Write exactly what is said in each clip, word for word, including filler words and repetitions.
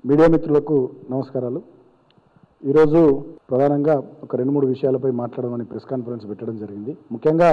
Media మిత్రులకు నమస్కారాలు. ఈరోజు ప్రధానంగా ఒక రెండు మూడు విషయాలపై మాట్లాడమని ప్రెస్ కాన్ఫరెన్స్ పెట్టడం జరిగింది. ముఖ్యంగా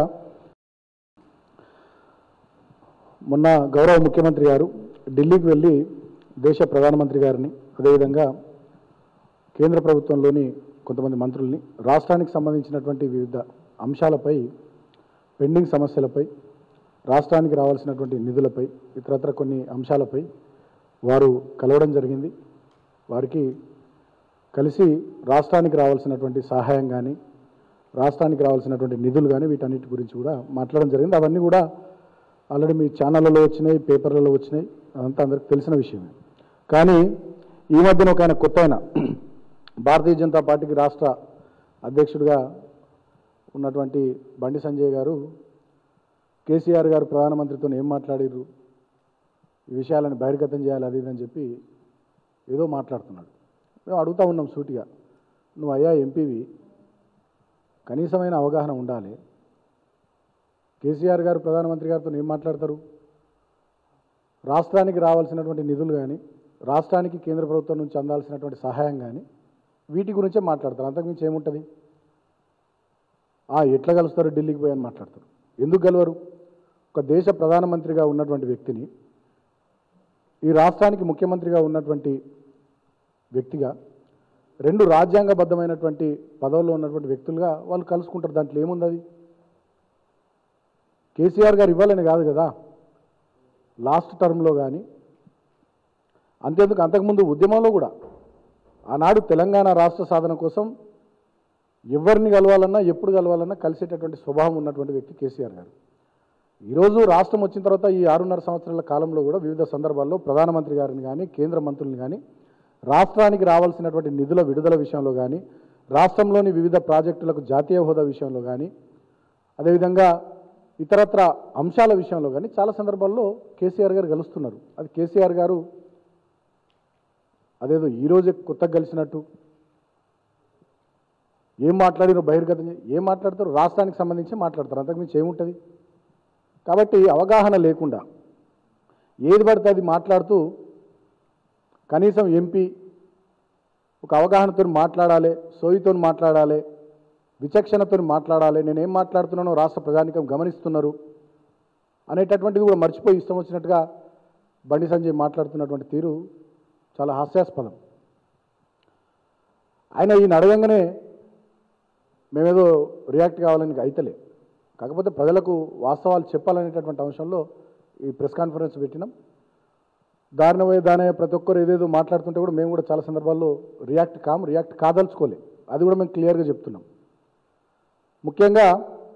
మొన్న గౌరవ ముఖ్యమంత్రి గారు ఢిల్లీకి వెళ్ళి దేశ ప్రధానమంత్రి గారిని, అదేవిధంగా కేంద్ర ప్రభుత్వంలోని కొంతమంది మంత్రుల్ని రాష్ట్రానికి సంబంధించినటువంటి వివిధ అంశాలపై, పెండింగ్ సమస్యలపై, రాష్ట్రానికి రావాల్సినటువంటి నిధులపై, ఇతరత్ర కొన్ని అంశాలపై వారు కలవడం జరిగింది. వారికి కలిసి రాష్ట్రానికి రావాల్సినటువంటి సహాయం కానీ, రాష్ట్రానికి రావాల్సినటువంటి నిధులు కానీ వీటన్నిటి గురించి కూడా మాట్లాడడం జరిగింది. అవన్నీ కూడా ఆల్రెడీ మీ ఛానళ్ళలో వచ్చినాయి, పేపర్లలో వచ్చినాయి, అదంతా అందరికీ తెలిసిన విషయమే. కానీ ఈ మధ్యన ఒక ఆయన కొత్త ఆయన భారతీయ జనతా పార్టీకి రాష్ట్ర అధ్యక్షుడిగా ఉన్నటువంటి బండి సంజయ్ గారు కేసీఆర్ గారు ప్రధానమంత్రితో ఏం మాట్లాడారు, ఈ విషయాలను బహిర్గతం చేయాలి అది ఇదని చెప్పి ఏదో మాట్లాడుతున్నాడు. మేము అడుగుతూ ఉన్నాం సూటిగా, నువ్వు అయ్యా ఎంపీవి, కనీసమైన అవగాహన ఉండాలి. కేసీఆర్ గారు ప్రధానమంత్రి గారితో ఏం మాట్లాడతారు? రాష్ట్రానికి రావాల్సినటువంటి నిధులు కానీ, రాష్ట్రానికి కేంద్ర ప్రభుత్వం నుంచి అందాల్సినటువంటి సహాయం కానీ వీటి గురించే మాట్లాడతారు. అంతకుమించి ఏముంటుంది? ఎట్లా కలుస్తారు ఢిల్లీకి పోయి అని మాట్లాడతారు. ఎందుకు గెలవరు? ఒక దేశ ప్రధానమంత్రిగా ఉన్నటువంటి వ్యక్తిని, ఈ రాష్ట్రానికి ముఖ్యమంత్రిగా ఉన్నటువంటి వ్యక్తిగా, రెండు రాజ్యాంగబద్ధమైనటువంటి పదవుల్లో ఉన్నటువంటి వ్యక్తులుగా వాళ్ళు కలుసుకుంటారు. దాంట్లో ఏముంది? అది కేసీఆర్ గారు ఇవ్వాలని కాదు కదా. లాస్ట్ టర్మ్లో కానీ, అంతేందుకు అంతకుముందు ఉద్యమంలో కూడా ఆనాడు తెలంగాణ రాష్ట్ర సాధన కోసం ఎవరిని కలవాలన్నా, ఎప్పుడు కలవాలన్నా కలిసేటటువంటి స్వభావం ఉన్నటువంటి వ్యక్తి కేసీఆర్ గారు. ఈరోజు రాష్ట్రం వచ్చిన తర్వాత ఈ ఆరున్నర సంవత్సరాల కాలంలో కూడా వివిధ సందర్భాల్లో ప్రధానమంత్రి గారిని కానీ, కేంద్ర మంత్రులను కానీ, రాష్ట్రానికి రావాల్సినటువంటి నిధుల విడుదల విషయంలో కానీ, రాష్ట్రంలోని వివిధ ప్రాజెక్టులకు జాతీయ హోదా విషయంలో కానీ, అదేవిధంగా ఇతరత్ర అంశాల విషయంలో కానీ చాలా సందర్భాల్లో కేసీఆర్ గారు కలుస్తున్నారు. అది కేసీఆర్ గారు అదేదో ఈరోజే కొత్తగా కలిసినట్టు ఏం మాట్లాడినో బహిర్గతం ఏం మాట్లాడతారు? రాష్ట్రానికి సంబంధించి మాట్లాడతారు, అంతకుమించి ఏముంటుంది? కాబట్టి అవగాహన లేకుండా ఏది పడితే అది మాట్లాడుతూ, కనీసం ఎంపీ ఒక అవగాహనతో మాట్లాడాలి, సోయితో మాట్లాడాలి, విచక్షణతో మాట్లాడాలి, నేనేం మాట్లాడుతున్నానో రాష్ట్ర ప్రజానికం గమనిస్తున్నారు అనేటటువంటిది కూడా మర్చిపోయి ఇష్టం వచ్చినట్టుగా బండి సంజయ్ మాట్లాడుతున్నటువంటి తీరు చాలా హాస్యాస్పదం. ఆయన ఈయన అడగంగానే మేమేదో రియాక్ట్ కావాలని అయితలే, కాకపోతే ప్రజలకు వాస్తవాలు చెప్పాలనేటటువంటి అంశంలో ఈ ప్రెస్ కాన్ఫరెన్స్ పెట్టినాం. దారిన పోయే దాని ప్రతి ఒక్కరు ఏదేదో మాట్లాడుతుంటే కూడా మేము కూడా చాలా సందర్భాల్లో రియాక్ట్ కాము, రియాక్ట్ కాదలుచుకోలే. అది కూడా మేము క్లియర్గా చెప్తున్నాం. ముఖ్యంగా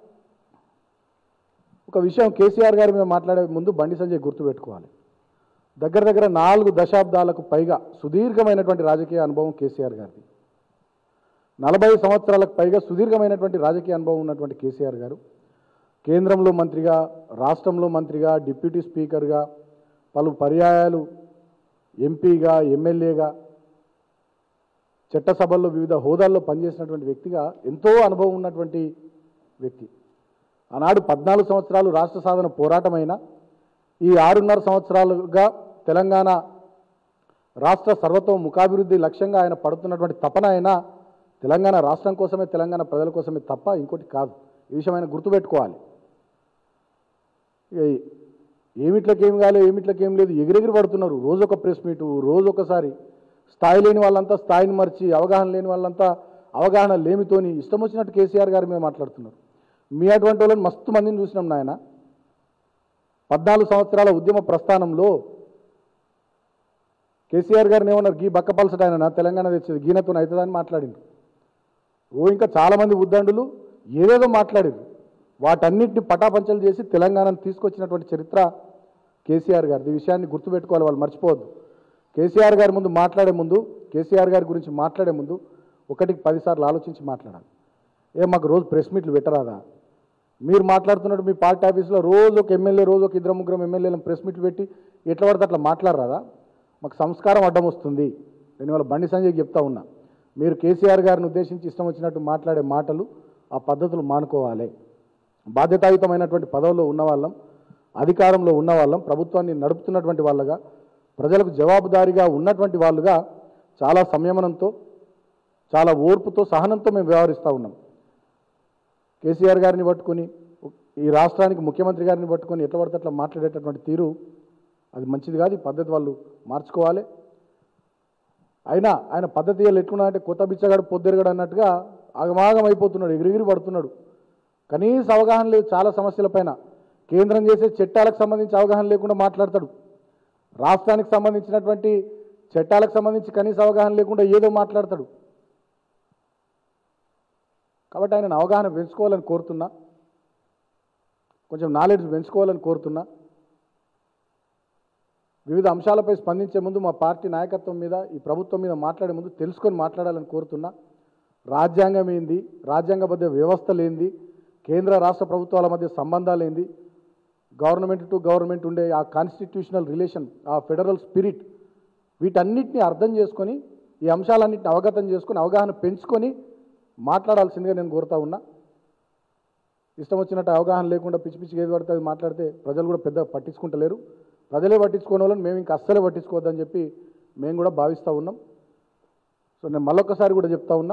ఒక విషయం కేసీఆర్ గారి మీద మాట్లాడే ముందు బండి సంజయ్ గుర్తుపెట్టుకోవాలి. దగ్గర దగ్గర నాలుగు దశాబ్దాలకు పైగా సుదీర్ఘమైనటువంటి రాజకీయ అనుభవం కేసీఆర్ గారిది. నలభై సంవత్సరాలకు పైగా సుదీర్ఘమైనటువంటి రాజకీయ అనుభవం ఉన్నటువంటి కేసీఆర్ గారు కేంద్రంలో మంత్రిగా, రాష్ట్రంలో మంత్రిగా, డిప్యూటీ స్పీకర్గా, పలు పర్యాయాలు ఎంపీగా, ఎమ్మెల్యేగా, చట్టసభల్లో వివిధ హోదాల్లో పనిచేసినటువంటి వ్యక్తిగా ఎంతో అనుభవం ఉన్నటువంటి వ్యక్తి. ఆనాడు పద్నాలుగు సంవత్సరాలు రాష్ట్ర సాధన పోరాటమైన, ఈ ఆరున్నర సంవత్సరాలుగా తెలంగాణ రాష్ట్ర సర్వతో ముఖాభివృద్ధి లక్ష్యంగా ఆయన పడుతున్నటువంటి తపన అయినా తెలంగాణ రాష్ట్రం కోసమే, తెలంగాణ ప్రజల కోసమే తప్ప ఇంకోటి కాదు. ఈ విషయం ఆయన గుర్తుపెట్టుకోవాలి. ఏమిట్లకి ఏమి కాలేదు, ఏమిట్లకి ఏం లేదు, ఎగిరెగిరి పడుతున్నారు. రోజు ఒక ప్రెస్ మీటు, రోజు ఒకసారి. స్థాయి లేని వాళ్ళంతా స్థాయిని మర్చి, అవగాహన లేని వాళ్ళంతా అవగాహన లేమితోని ఇష్టం వచ్చినట్టు కేసీఆర్ గారి మీద మాట్లాడుతున్నారు. మీ అటువంటి వాళ్ళని మస్తు మందిని చూసినాం నాయన. పద్నాలుగు సంవత్సరాల ఉద్యమ ప్రస్థానంలో కేసీఆర్ గారిని ఏమన్నారు? గీ బక్కపలసట ఆయన తెలంగాణ తెచ్చేది గీనతో అవుతుందని మాట్లాడింది. ఓ ఇంకా చాలామంది ఉద్దండులు ఏదేదో మాట్లాడారు. వాటన్నిటిని పటాపంచలు చేసి తెలంగాణను తీసుకొచ్చినటువంటి చరిత్ర కేసీఆర్ గారిది. ఈ విషయాన్ని గుర్తుపెట్టుకోవాలి, వాళ్ళు మర్చిపోవద్దు. కేసీఆర్ గారి ముందు మాట్లాడే ముందు, కేసీఆర్ గారి గురించి మాట్లాడే ముందు ఒకటికి పదిసార్లు ఆలోచించి మాట్లాడాలి. ఏ మాకు రోజు ప్రెస్ మీట్లు పెట్టరాదా? మీరు మాట్లాడుతున్నట్టు మీ పార్టీ ఆఫీస్లో రోజు ఒక ఎమ్మెల్యే, రోజు ఒక ఇద్దరు ముగ్గురు ఎమ్మెల్యేలను ప్రెస్ మీట్లు పెట్టి ఎట్లా పడితే అట్లా మాట్లాడరాదా? మాకు సంస్కారం అడ్డం వస్తుంది. నేను వాళ్ళ బండి సంజయ్కి చెప్తా ఉన్నా, మీరు కేసీఆర్ గారిని ఉద్దేశించి ఇష్టం వచ్చినట్టు మాట్లాడే మాటలు, ఆ పద్ధతులు మానుకోవాలి. బాధ్యతాయుతమైనటువంటి పదవుల్లో ఉన్నవాళ్ళం, అధికారంలో ఉన్నవాళ్ళం, ప్రభుత్వాన్ని నడుపుతున్నటువంటి వాళ్ళగా ప్రజలకు జవాబుదారీగా ఉన్నటువంటి వాళ్ళుగా చాలా సంయమనంతో చాలా ఓర్పుతో సహనంతో మేము వ్యవహరిస్తూ ఉన్నాం. కేసీఆర్ గారిని పట్టుకొని ఈ రాష్ట్రానికి ముఖ్యమంత్రి గారిని పట్టుకొని ఎట్లా పడితే అట్లా మాట్లాడేటటువంటి తీరు అది మంచిది కాదు. ఈ పద్ధతి వాళ్ళు మార్చుకోవాలి. అయినా ఆయన పద్ధతి ఎట్లున్నా అంటే కొత్త బిచ్చగాడు పొద్దురుగాడు అన్నట్టుగా ఆగమాగం అయిపోతున్నాడు, ఎగిరిగిరి పడుతున్నాడు. కనీస అవగాహన లేదు చాలా సమస్యలపైన. కేంద్రం చేసే చట్టాలకు సంబంధించి అవగాహన లేకుండా మాట్లాడతాడు. రాష్ట్రానికి సంబంధించినటువంటి చట్టాలకు సంబంధించి కనీస అవగాహన లేకుండా ఏదో మాట్లాడతాడు. కాబట్టి ఆయన అవగాహన పెంచుకోవాలని కోరుతున్నా, కొంచెం నాలెడ్జ్ పెంచుకోవాలని కోరుతున్నా. వివిధ అంశాలపై స్పందించే ముందు మా పార్టీ నాయకత్వం మీద ఈ ప్రభుత్వం మీద మాట్లాడే ముందు తెలుసుకొని మాట్లాడాలని కోరుతున్నా. రాజ్యాంగం ఏంది, రాజ్యాంగబద్ధ వ్యవస్థలు ఏంది, కేంద్ర రాష్ట్ర ప్రభుత్వాల మధ్య సంబంధాలు ఏంది, గవర్నమెంట్ టు గవర్నమెంట్ ఉండే ఆ కాన్స్టిట్యూషనల్ రిలేషన్, ఆ ఫెడరల్ స్పిరిట్, వీటన్నిటిని అర్థం చేసుకొని ఈ అంశాలన్నింటిని అవగతం చేసుకొని అవగాహన పెంచుకొని మాట్లాడాల్సిందిగా నేను కోరుతా ఉన్నా. ఇష్టం వచ్చినట్టు అవగాహన లేకుండా పిచ్చి పిచ్చిగా ఏది పడితే అది మాట్లాడితే ప్రజలు కూడా పెద్ద పట్టించుకుంటలేరు. ప్రజలే పట్టించుకోని వాళ్ళని మేము ఇంకా అస్సలే పట్టించుకోవద్దని చెప్పి మేము కూడా భావిస్తూ ఉన్నాం. సో నేను మళ్ళొక్కసారి కూడా చెప్తా ఉన్నా,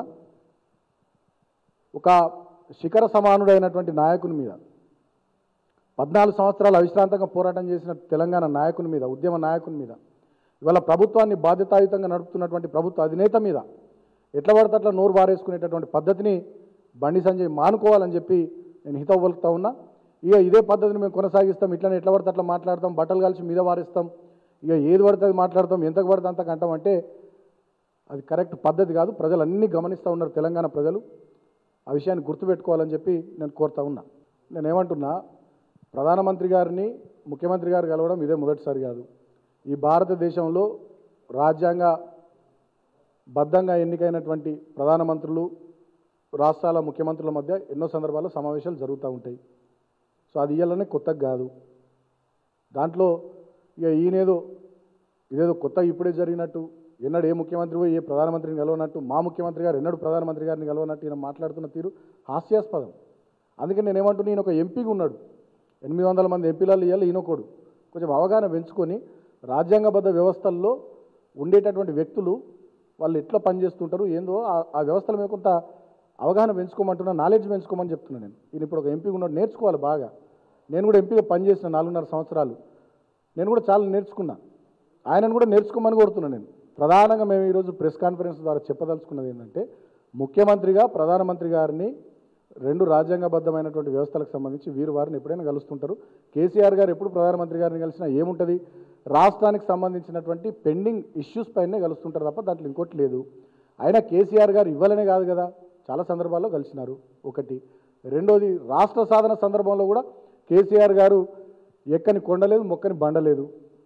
ఒక శిఖర సమానుడైనటువంటి నాయకుని మీద, పద్నాలుగు సంవత్సరాలు అవిశ్రాంతంగా పోరాటం చేసిన తెలంగాణ నాయకుని మీద, ఉద్యమ నాయకుని మీద, ఇవాళ ప్రభుత్వాన్ని బాధ్యతాయుతంగా నడుపుతున్నటువంటి ప్రభుత్వ అధినేత మీద ఎట్లా పడితే అట్లా నోరు బారేసుకునేటటువంటి పద్ధతిని బండి సంజయ్ మానుకోవాలని చెప్పి నేను హితవు పలుకుతా ఉన్నా. ఇక ఇదే పద్ధతిని మేము కొనసాగిస్తాం, ఇట్లనే ఎట్లా పడితే అట్లా మాట్లాడతాం, బట్టలు కలిసి మీద వారిస్తాం, ఇక ఏది పడితే అది మాట్లాడతాం, ఎంతకు పడితే అంతకు అంటామంటే అది కరెక్ట్ పద్ధతి కాదు. ప్రజలు అన్నీ గమనిస్తూ ఉన్నారు, తెలంగాణ ప్రజలు ఆ విషయాన్ని గుర్తుపెట్టుకోవాలని చెప్పి నేను కోరుతా ఉన్నా. నేనేమంటున్నా, ప్రధానమంత్రి గారిని ముఖ్యమంత్రి గారు కలవడం ఇదే మొదటిసారి కాదు. ఈ భారతదేశంలో రాజ్యాంగ బద్ధంగా ఎన్నికైనటువంటి ప్రధానమంత్రులు రాష్ట్రాల ముఖ్యమంత్రుల మధ్య ఎన్నో సందర్భాల్లో సమావేశాలు జరుగుతూ ఉంటాయి. సో అది ఇయ్యాలనే కొత్తగా కాదు. దాంట్లో ఇక ఈయనేదో ఇదేదో కొత్త ఇప్పుడే జరిగినట్టు, ఎన్నడూ ఏ ముఖ్యమంత్రి పోయి ఏ ప్రధానమంత్రిని కలవనట్టు, మా ముఖ్యమంత్రి గారు ఎన్నడూ ప్రధానమంత్రి గారిని కలవనట్టు ఈయన మాట్లాడుతున్న తీరు హాస్యాస్పదం. అందుకే నేను ఏమంటున్నా, ఈయన ఒక ఎంపీగా ఉన్నాడు, ఎనిమిది వందల మంది ఎంపీలలో ఇవ్వాలి, ఈయనొకడు. కొంచెం అవగాహన పెంచుకొని రాజ్యాంగబద్ధ వ్యవస్థల్లో ఉండేటటువంటి వ్యక్తులు వాళ్ళు ఎట్లా పనిచేస్తుంటారు ఏందో ఆ వ్యవస్థల మీద కొంత అవగాహన పెంచుకోమంటున్నా, నాలెడ్జ్ పెంచుకోమని చెప్తున్నాను నేను. ఈయన ఇప్పుడు ఒక ఎంపీగా ఉన్నాడు, నేర్చుకోవాలి బాగా. నేను కూడా ఎంపీగా పనిచేసిన నాలుగున్నర సంవత్సరాలు, నేను కూడా చాలా నేర్చుకున్నా. ఆయనను కూడా నేర్చుకోమని కోరుతున్నాను నేను. ప్రధానంగా మేము ఈరోజు ప్రెస్ కాన్ఫరెన్స్ ద్వారా చెప్పదలుచుకున్నది ఏంటంటే, ముఖ్యమంత్రిగా ప్రధానమంత్రి గారిని రెండు రాజ్యాంగబద్ధమైనటువంటి వ్యవస్థలకు సంబంధించి వీరు వారిని ఎప్పుడైనా కలుస్తుంటారు. కేసీఆర్ గారు ఎప్పుడు ప్రధానమంత్రి గారిని కలిసినా ఏముంటుంది, రాష్ట్రానికి సంబంధించినటువంటి పెండింగ్ ఇష్యూస్ పైనే కలుస్తుంటారు తప్ప దాంట్లో ఇంకోటి లేదు. అయినా కేసీఆర్ గారు ఇవ్వాలనే కాదు కదా, చాలా సందర్భాల్లో కలిసినారు. ఒకటి. రెండోది, రాష్ట్ర సాధన సందర్భంలో కూడా కేసీఆర్ గారు ఎక్కని కొండలేదు, మొక్కని బండలేదు.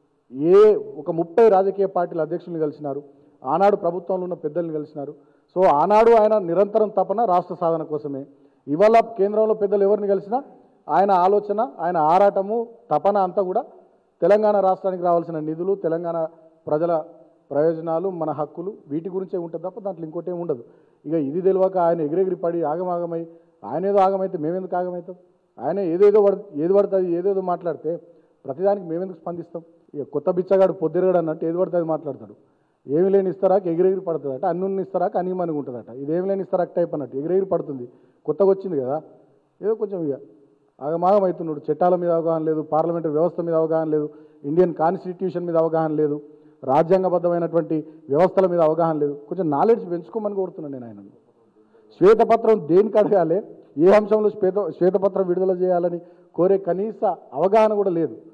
ఏ ఒక ముప్పై రాజకీయ పార్టీల అధ్యక్షుల్ని కలిసినారు, ఆనాడు ప్రభుత్వంలో ఉన్న పెద్దల్ని కలిసినారు. సో ఆనాడు ఆయన నిరంతరం తపన రాష్ట్ర సాధన కోసమే. ఇవాళ కేంద్రంలో పెద్దలు ఎవరిని కలిసినా ఆయన ఆలోచన, ఆయన ఆరాటము, తపన అంతా కూడా తెలంగాణ రాష్ట్రానికి రావాల్సిన నిధులు, తెలంగాణ ప్రజల ప్రయోజనాలు, మన హక్కులు, వీటి గురించే ఉంటుంది తప్ప దాంట్లో ఇంకోటి ఉండదు. ఇక ఇది తెలియక ఆయన ఎగిరెగిరి పడి ఆగమాగమై, ఆయన ఏదో ఆగమైతే మేమెందుకు ఆగమవుతాం? ఆయన ఏదేదో పడ ఏది పడుతుంది ఏదేదో మాట్లాడితే ప్రతిదానికి మేమెందుకు స్పందిస్తాం? ఇక కొత్త బిచ్చగాడు పొద్దురగాడు అన్నట్టు ఏది పడుతుంది మాట్లాడతాడు. ఏమి లేని ఇస్తారాక ఎగిరెగిరి పడుతుందట, అన్నున్ని ఇస్తారాక అనిమనిగా ఉంటుందట. ఇదేమి లేని ఇస్తారాక టైప్ అన్నట్టు ఎగిరెగిరి పడుతుంది. కొత్తగా వచ్చింది కదా, ఏదో కొంచెం ఇక ఆగమాగం అవుతున్నాడు. చట్టాల మీద అవగాహన లేదు, పార్లమెంటరీ వ్యవస్థ మీద అవగాహన లేదు, ఇండియన్ కాన్స్టిట్యూషన్ మీద అవగాహన లేదు, రాజ్యాంగబద్ధమైనటువంటి వ్యవస్థల మీద అవగాహన లేదు. కొంచెం నాలెడ్జ్ పెంచుకోమని కోరుతున్నాను నేను ఆయనను. శ్వేతపత్రం దేనికి అడగాలి, ఏ అంశంలో శ్వేత శ్వేతపత్రం విడుదల చేయాలని కోరే కనీస అవగాహన కూడా లేదు.